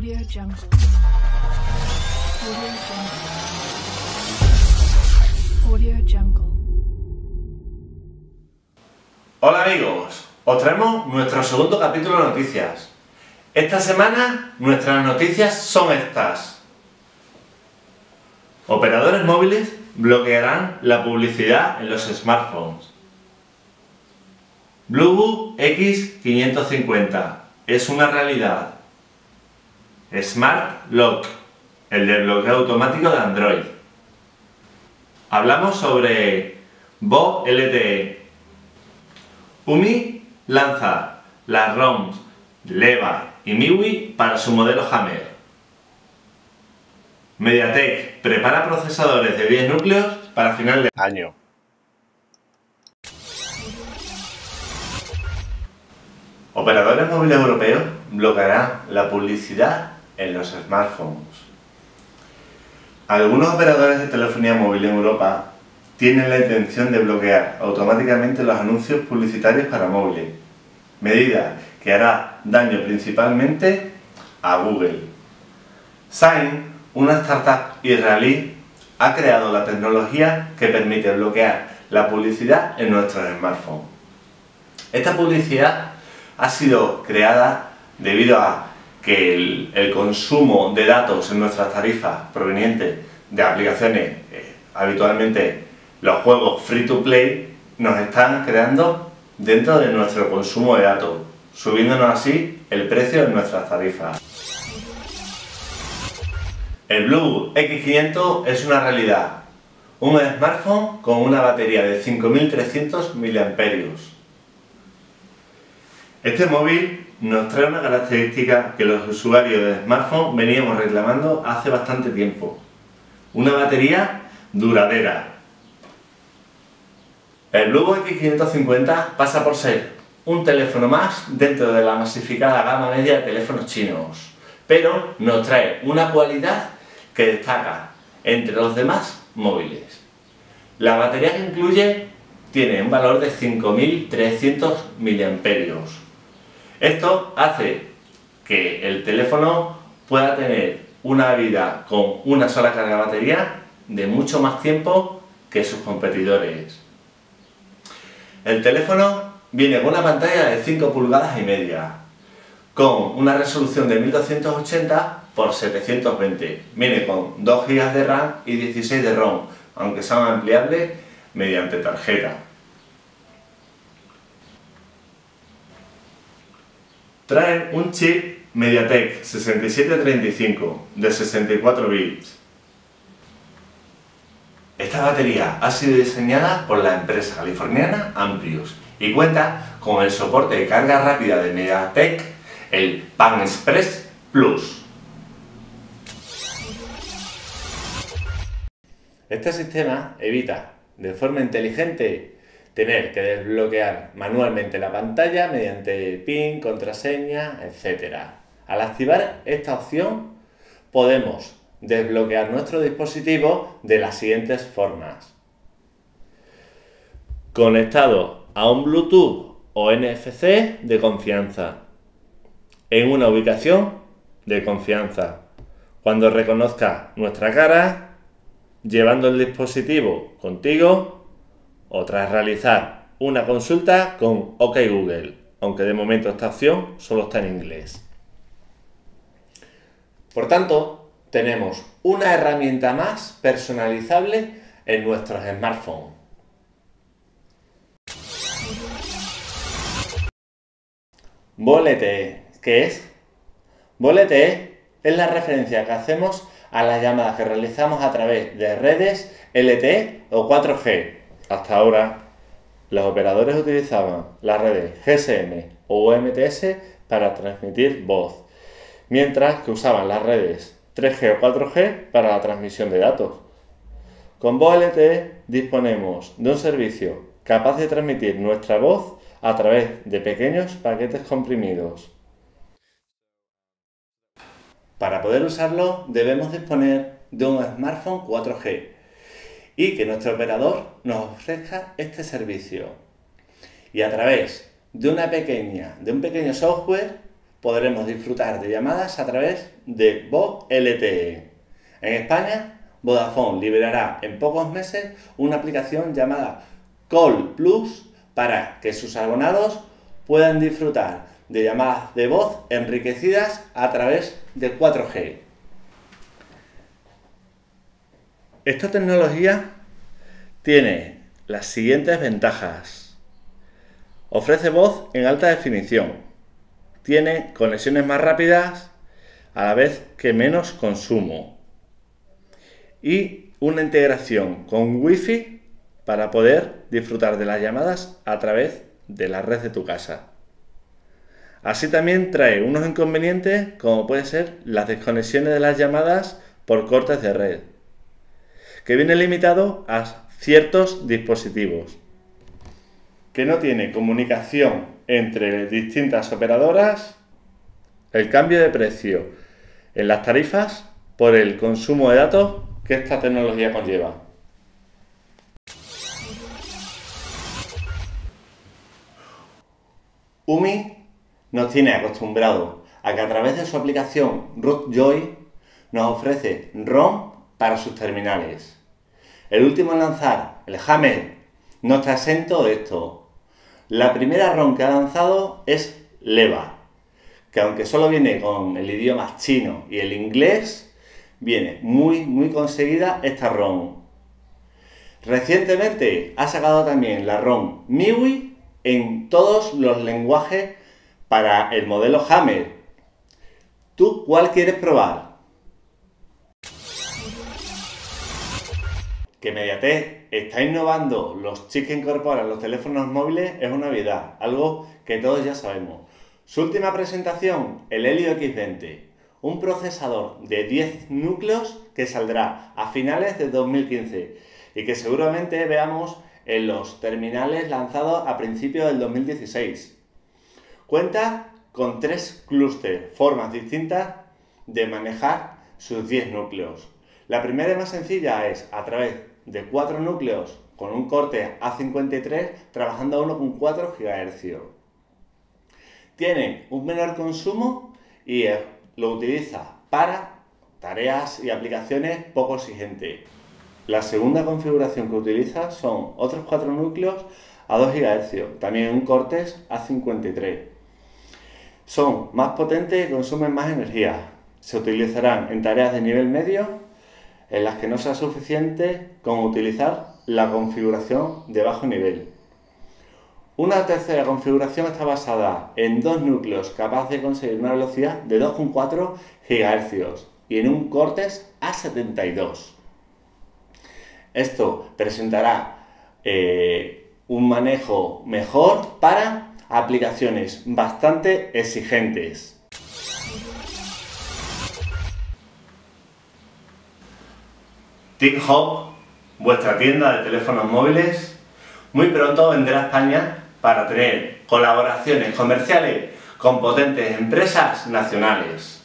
Audio Jungle. Audio Jungle. Audio Jungle. Hola amigos, os traemos nuestro segundo capítulo de noticias. Esta semana nuestras noticias son estas. Operadores móviles bloquearán la publicidad en los smartphones. Bluetooth X550 es una realidad. Smart Lock, el desbloqueo automático de Android. Hablamos sobre VoLTE LTE. UMI lanza las ROMs Leva y MIUI para su modelo Hammer. MediaTek prepara procesadores de 10 núcleos para final de año. Operadores móviles europeos bloquearán la publicidad en los smartphones. Algunos operadores de telefonía móvil en Europa tienen la intención de bloquear automáticamente los anuncios publicitarios para móviles, medida que hará daño principalmente a Google. Sign, una startup israelí, ha creado la tecnología que permite bloquear la publicidad en nuestros smartphones. Esta publicidad ha sido creada debido a que el consumo de datos en nuestras tarifas provenientes de aplicaciones, habitualmente los juegos free to play, nos están creando dentro de nuestro consumo de datos, subiéndonos así el precio de nuestras tarifas. El Bluetooth X500 es una realidad, un smartphone con una batería de 5300 mAh. Este móvil nos trae una característica que los usuarios de smartphone veníamos reclamando hace bastante tiempo: una batería duradera. El Bluetooth X550 pasa por ser un teléfono más dentro de la masificada gama media de teléfonos chinos, pero nos trae una cualidad que destaca entre los demás móviles. La batería que incluye tiene un valor de 5300 mAh. Esto hace que el teléfono pueda tener una vida con una sola carga de batería de mucho más tiempo que sus competidores. El teléfono viene con una pantalla de 5,5 pulgadas, con una resolución de 1280 x 720. Viene con 2 GB de RAM y 16 de ROM, aunque son ampliables mediante tarjeta. Trae un chip MediaTek 6735 de 64 bits. Esta batería ha sido diseñada por la empresa californiana Amprius y cuenta con el soporte de carga rápida de MediaTek, el Pan Express Plus. Este sistema evita de forma inteligente tener que desbloquear manualmente la pantalla mediante PIN, contraseña, etc. Al activar esta opción podemos desbloquear nuestro dispositivo de las siguientes formas: conectado a un Bluetooth o NFC de confianza, en una ubicación de confianza, cuando reconozca nuestra cara, llevando el dispositivo contigo o tras realizar una consulta con OK Google, aunque de momento esta opción solo está en inglés. Por tanto, tenemos una herramienta más personalizable en nuestros smartphones. VoLTE, ¿qué es? VoLTE es la referencia que hacemos a las llamadas que realizamos a través de redes LTE o 4G. Hasta ahora, los operadores utilizaban las redes GSM o UMTS para transmitir voz, mientras que usaban las redes 3G o 4G para la transmisión de datos. Con VoLTE disponemos de un servicio capaz de transmitir nuestra voz a través de pequeños paquetes comprimidos. Para poder usarlo debemos disponer de un smartphone 4G y que nuestro operador nos ofrezca este servicio. Y a través de un pequeño software podremos disfrutar de llamadas a través de voz LTE. En España, Vodafone liberará en pocos meses una aplicación llamada Call Plus para que sus abonados puedan disfrutar de llamadas de voz enriquecidas a través de 4G. Esta tecnología tiene las siguientes ventajas. Ofrece voz en alta definición. Tiene conexiones más rápidas a la vez que menos consumo. Y una integración con Wi-Fi para poder disfrutar de las llamadas a través de la red de tu casa. Así también trae unos inconvenientes como puede ser las desconexiones de las llamadas por cortes de red, que viene limitado a ciertos dispositivos, que no tiene comunicación entre distintas operadoras, el cambio de precio en las tarifas por el consumo de datos que esta tecnología conlleva. UMI nos tiene acostumbrado a que a través de su aplicación RootJoy nos ofrece ROM para sus terminales. El último en lanzar, el Hammer, no está exento de esto. La primera ROM que ha lanzado es Leva, que aunque solo viene con el idioma chino y el inglés, viene muy conseguida esta ROM. Recientemente ha sacado también la ROM MIUI en todos los lenguajes para el modelo Hammer. ¿Tú cuál quieres probar? Que MediaTek está innovando los chips que incorporan los teléfonos móviles es una novedad, algo que todos ya sabemos. Su última presentación, el Helio X20, un procesador de 10 núcleos que saldrá a finales de 2015 y que seguramente veamos en los terminales lanzados a principios del 2016. Cuenta con 3 clústeres, formas distintas de manejar sus 10 núcleos. La primera y más sencilla es a través de 4 núcleos con un corte A53 trabajando a 1,4 GHz. Tiene un menor consumo y lo utiliza para tareas y aplicaciones poco exigentes. La segunda configuración que utiliza son otros 4 núcleos a 2 GHz, también un corte A53. Son más potentes y consumen más energía. Se utilizarán en tareas de nivel medio en las que no sea suficiente con utilizar la configuración de bajo nivel. Una tercera configuración está basada en 2 núcleos capaces de conseguir una velocidad de 2,4 GHz y en un Cortex A72. Esto presentará un manejo mejor para aplicaciones bastante exigentes. TicHop, vuestra tienda de teléfonos móviles, muy pronto vendrá a España para tener colaboraciones comerciales con potentes empresas nacionales.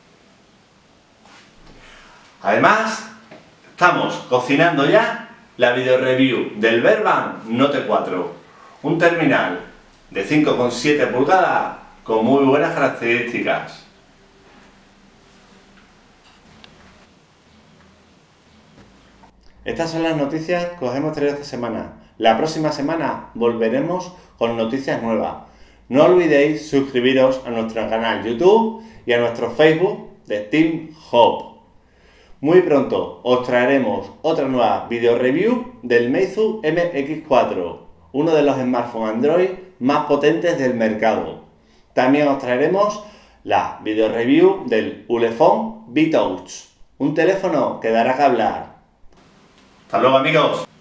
Además, estamos cocinando ya la video review del Verband Note 4, un terminal de 5,7 pulgadas con muy buenas características. Estas son las noticias que os hemos traído esta semana. La próxima semana volveremos con noticias nuevas. No olvidéis suscribiros a nuestro canal YouTube y a nuestro Facebook de TicHop. Muy pronto os traeremos otra nueva video review del Meizu MX4, uno de los smartphones Android más potentes del mercado. También os traeremos la video review del Ulefone V-Touch, un teléfono que dará que hablar. ¡Hasta luego, amigos!